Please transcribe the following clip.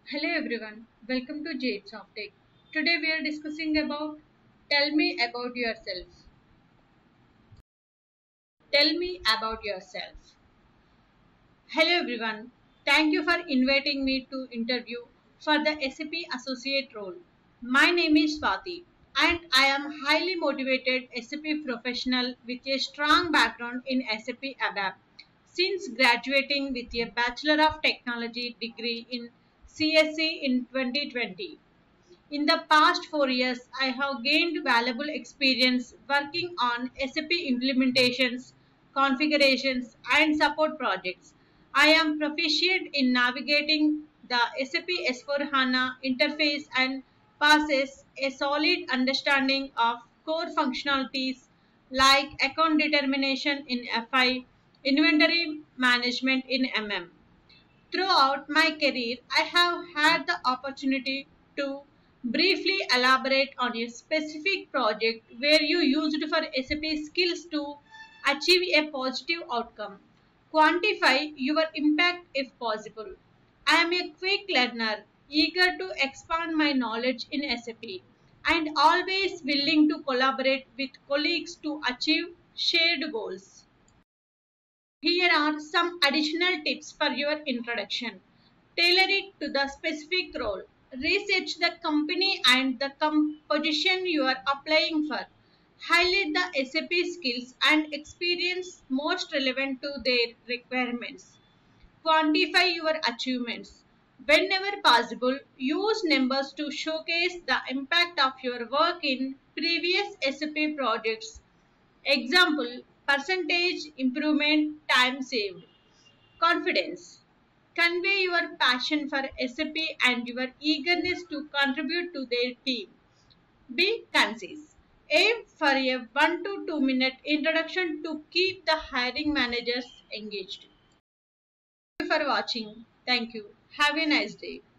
Hello everyone, welcome to Jades of Tech. Today we are discussing about Tell me about yourself. Tell me about yourself. Hello everyone, thank you for inviting me to interview for the SAP Associate role. My name is Swati and I am highly motivated SAP professional with a strong background in SAP ABAP since graduating with a Bachelor of Technology degree in CSE in 2020. In the past 4 years, I have gained valuable experience working on SAP implementations, configurations, and support projects. I am proficient in navigating the SAP S4HANA interface and possess a solid understanding of core functionalities like account determination in FI, inventory management in MM. Throughout my career, I have had the opportunity to briefly elaborate on a specific project where you used for SAP skills to achieve a positive outcome. Quantify your impact if possible. I am a quick learner, eager to expand my knowledge in SAP, and always willing to collaborate with colleagues to achieve shared goals. Here are some additional tips for your introduction. Tailor it to the specific role. Research the company and the position you are applying for. Highlight the SAP skills and experience most relevant to their requirements. Quantify your achievements. Whenever possible, use numbers to showcase the impact of your work in previous SAP projects. Example, percentage improvement, time saved. Confidence. Convey your passion for SAP and your eagerness to contribute to their team. Be concise. Aim for a 1 to 2 minute introduction to keep the hiring managers engaged. Thank you for watching. Thank you. Have a nice day.